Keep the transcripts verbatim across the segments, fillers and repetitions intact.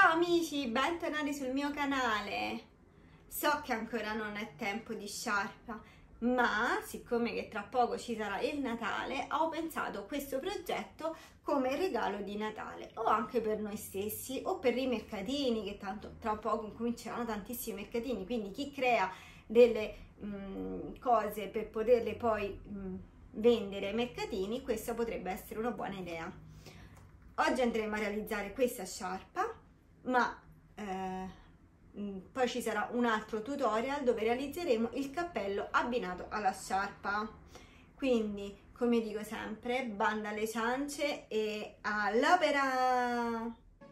Ciao amici, bentornati sul mio canale. So che ancora non è tempo di sciarpa, ma siccome che tra poco ci sarà il Natale, ho pensato questo progetto come regalo di Natale, o anche per noi stessi o per i mercatini, che tanto tra poco cominceranno tantissimi mercatini, quindi chi crea delle mh, cose per poterle poi mh, vendere ai mercatini, questa potrebbe essere una buona idea. Oggi andremo a realizzare questa sciarpa, ma eh, poi ci sarà un altro tutorial dove realizzeremo il cappello abbinato alla sciarpa. Quindi, come dico sempre, banda alle ciance e all'opera!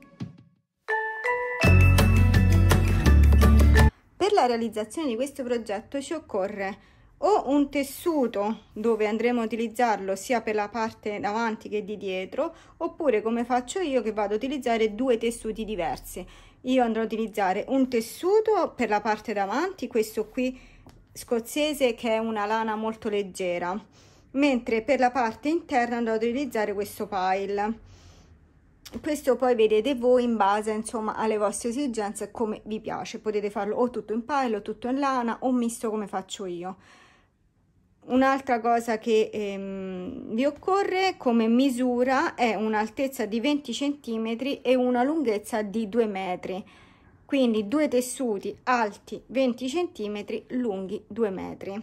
Per la realizzazione di questo progetto ci occorre o un tessuto dove andremo a utilizzarlo sia per la parte davanti che di dietro, oppure come faccio io che vado a utilizzare due tessuti diversi. Io andrò a utilizzare un tessuto per la parte davanti, questo qui scozzese, che è una lana molto leggera, mentre per la parte interna andrò ad utilizzare questo pile. Questo poi vedete voi in base insomma alle vostre esigenze, come vi piace. Potete farlo o tutto in pile o tutto in lana o misto come faccio io. Un'altra cosa che ehm, vi occorre come misura è un'altezza di venti centimetri e una lunghezza di due metri, quindi due tessuti alti venti centimetri, lunghi due metri.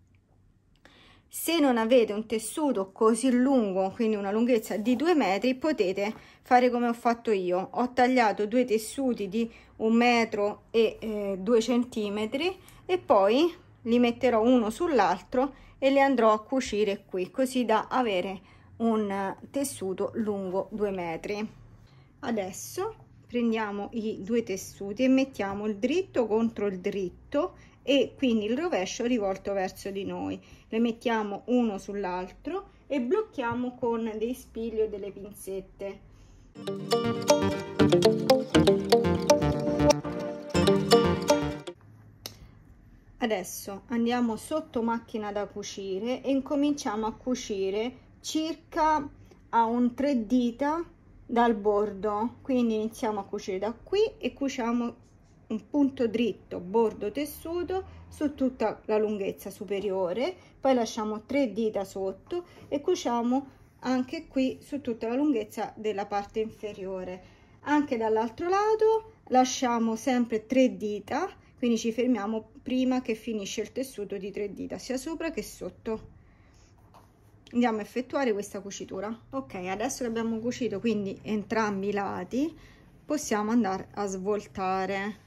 Se non avete un tessuto così lungo, quindi una lunghezza di due metri, potete fare come ho fatto io. Ho tagliato due tessuti di un metro e eh, due centimetri e poi li metterò uno sull'altro e li andrò a cucire qui, così da avere un tessuto lungo due metri. Adesso prendiamo i due tessuti e mettiamo il dritto contro il dritto e quindi il rovescio rivolto verso di noi. Le mettiamo uno sull'altro e blocchiamo con dei spilli o delle pinzette. Adesso andiamo sotto macchina da cucire e incominciamo a cucire circa a un tre dita dal bordo, quindi iniziamo a cucire da qui e cuciamo un punto dritto bordo tessuto su tutta la lunghezza superiore, poi lasciamo tre dita sotto e cuciamo anche qui su tutta la lunghezza della parte inferiore. Anche dall'altro lato lasciamo sempre tre dita, quindi ci fermiamo prima che finisce il tessuto di tre dita sia sopra che sotto. Andiamo a effettuare questa cucitura. Ok, adesso che abbiamo cucito quindi entrambi i lati, possiamo andare a svoltare.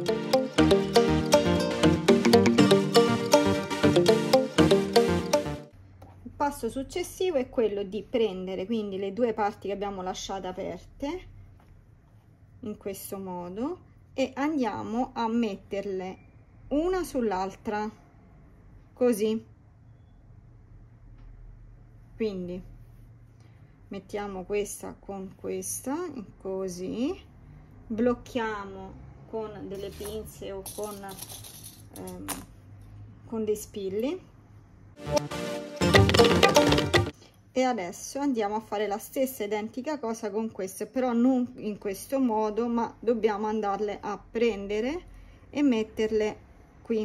Il passo successivo è quello di prendere quindi le due parti che abbiamo lasciate aperte in questo modo e andiamo a metterle una sull'altra così. Quindi mettiamo questa con questa così, blocchiamo con delle pinze o con, ehm, con dei spilli e adesso andiamo a fare la stessa identica cosa con queste, però non in questo modo, ma dobbiamo andarle a prendere e metterle qui.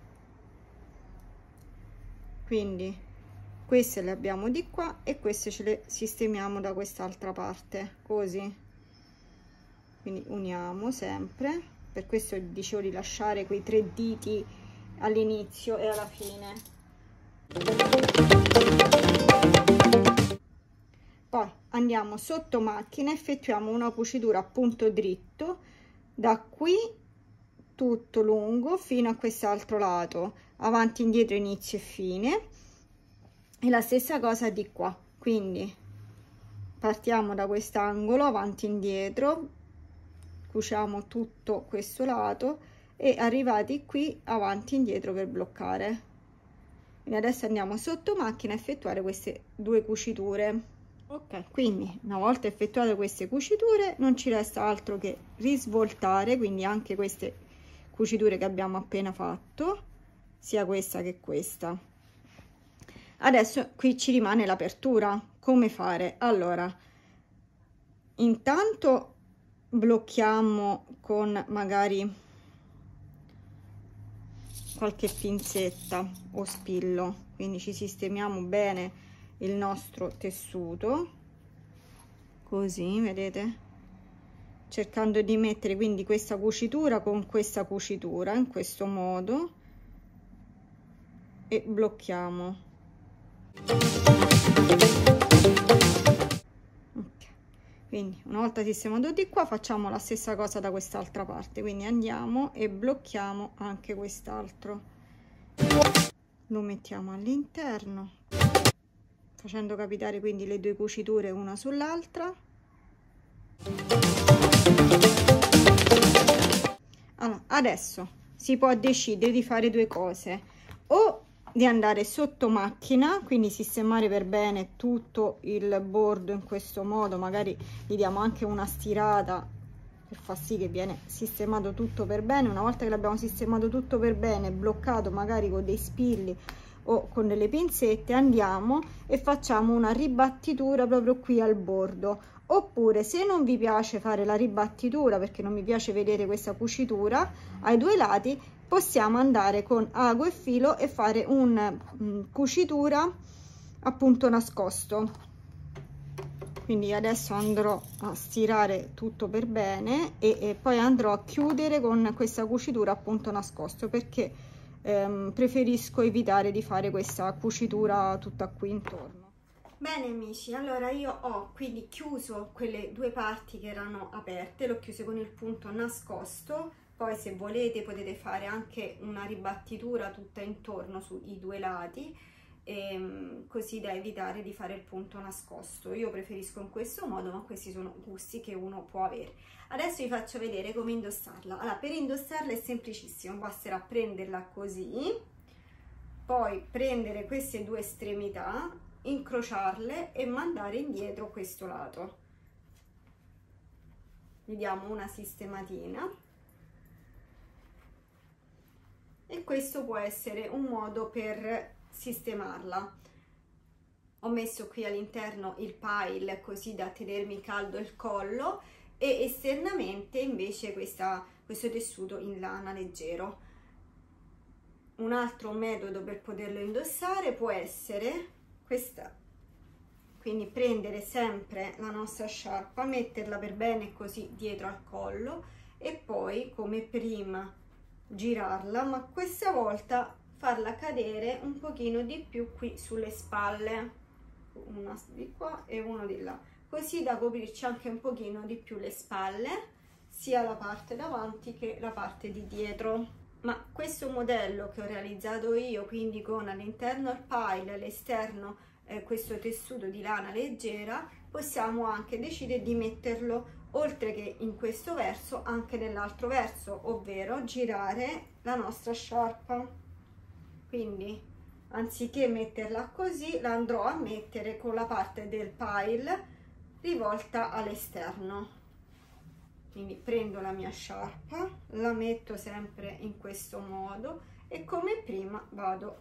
Quindi queste le abbiamo di qua e queste ce le sistemiamo da quest'altra parte così. Quindi uniamo sempre, per questo dicevo di lasciare quei tre diti all'inizio e alla fine. Poi andiamo sotto macchina, effettuiamo una cucitura a punto dritto da qui tutto lungo fino a quest'altro lato, avanti indietro, inizio e fine, e la stessa cosa di qua. Quindi partiamo da quest'angolo, avanti indietro, cuciamo tutto questo lato e arrivati qui avanti indietro per bloccare. Quindi adesso andiamo sotto macchina a effettuare queste due cuciture. Ok, quindi una volta effettuate queste cuciture non ci resta altro che risvoltare, quindi anche queste cuciture che abbiamo appena fatto, sia questa che questa. Adesso qui ci rimane l'apertura. Come fare? Allora, intanto blocchiamo con magari qualche pinzetta o spillo, quindi ci sistemiamo bene il nostro tessuto così, vedete, cercando di mettere quindi questa cucitura con questa cucitura in questo modo e blocchiamo. Okay. Quindi una volta sistemato di qua facciamo la stessa cosa da quest'altra parte, quindi andiamo e blocchiamo anche quest'altro, lo mettiamo all'interno facendo capitare quindi le due cuciture una sull'altra. Allora, adesso si può decidere di fare due cose: o di andare sotto macchina, quindi sistemare per bene tutto il bordo in questo modo, magari gli diamo anche una stirata per far sì che viene sistemato tutto per bene. Una volta che l'abbiamo sistemato tutto per bene, bloccato magari con dei spilli o con delle pinzette, andiamo e facciamo una ribattitura proprio qui al bordo. Oppure, se non vi piace fare la ribattitura perché non mi piace vedere questa cucitura ai due lati, possiamo andare con ago e filo e fare un um, cucitura appunto nascosto. Quindi adesso andrò a stirare tutto per bene e, e poi andrò a chiudere con questa cucitura appunto nascosto, perché ehm, preferisco evitare di fare questa cucitura tutta qui intorno. Bene amici, allora io ho quindi chiuso quelle due parti che erano aperte, l'ho chiuse con il punto nascosto. Poi se volete potete fare anche una ribattitura tutta intorno sui due lati, ehm, così da evitare di fare il punto nascosto. Io preferisco in questo modo, ma questi sono gusti che uno può avere. Adesso vi faccio vedere come indossarla. Allora, per indossarla è semplicissimo, basterà prenderla così, poi prendere queste due estremità, incrociarle e mandare indietro questo lato. Gli diamo una sistematina. E questo può essere un modo per sistemarla. Ho messo qui all'interno il pile così da tenermi caldo il collo e esternamente invece questa, questo tessuto in lana leggero. Un altro metodo per poterlo indossare può essere questa, quindi prendere sempre la nostra sciarpa, metterla per bene così dietro al collo e poi come prima girarla, ma questa volta farla cadere un pochino di più qui sulle spalle, una di qua e uno di là, così da coprirci anche un pochino di più le spalle, sia la parte davanti che la parte di dietro. Ma questo modello che ho realizzato io, quindi con all'interno il pile, all'esterno eh, questo tessuto di lana leggera, possiamo anche decidere di metterlo oltre che in questo verso anche nell'altro verso, ovvero girare la nostra sciarpa. Quindi anziché metterla così, la andrò a mettere con la parte del pile rivolta all'esterno. Quindi prendo la mia sciarpa, la metto sempre in questo modo e come prima vado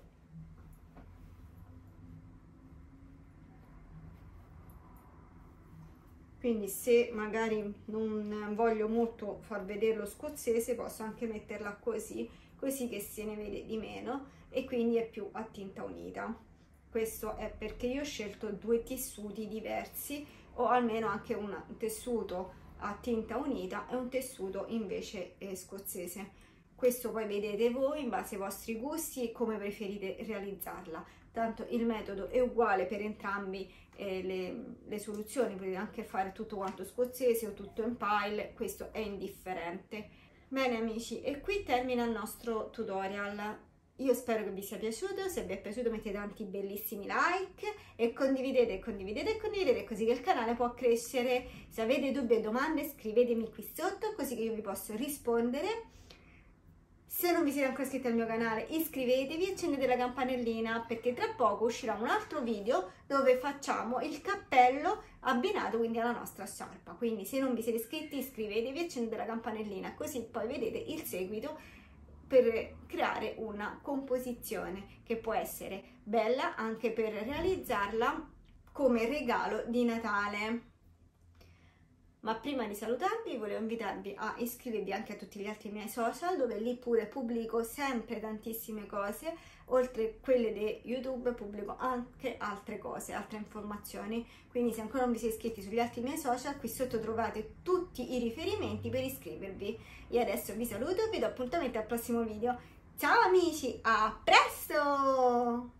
quindi se magari non voglio molto far vedere lo scozzese, posso anche metterla così, così che se ne vede di meno e quindi è più a tinta unita. Questo è perché io ho scelto due tessuti diversi, o almeno anche un tessuto a tinta unita e un tessuto invece eh, scozzese. Questo poi vedete voi in base ai vostri gusti e come preferite realizzarla. Tanto il metodo è uguale per entrambi eh, le, le soluzioni, potete anche fare tutto quanto scozzese o tutto in pile, questo è indifferente. Bene amici, e qui termina il nostro tutorial. Io spero che vi sia piaciuto, se vi è piaciuto mettete tanti bellissimi like e condividete, condividete e condividete così che il canale può crescere. Se avete dubbi e domande scrivetemi qui sotto così che io vi posso rispondere. Se non vi siete ancora iscritti al mio canale iscrivetevi e accendete la campanellina perché tra poco uscirà un altro video dove facciamo il cappello abbinato quindi alla nostra sciarpa. Quindi se non vi siete iscritti iscrivetevi e accendete la campanellina così poi vedete il seguito per creare una composizione che può essere bella anche per realizzarla come regalo di Natale. Ma prima di salutarvi volevo invitarvi a iscrivervi anche a tutti gli altri miei social, dove lì pure pubblico sempre tantissime cose, oltre a quelle di YouTube pubblico anche altre cose, altre informazioni, quindi se ancora non vi siete iscritti sugli altri miei social, qui sotto trovate tutti i riferimenti per iscrivervi. Io adesso vi saluto e vi do appuntamento al prossimo video. Ciao amici, a presto!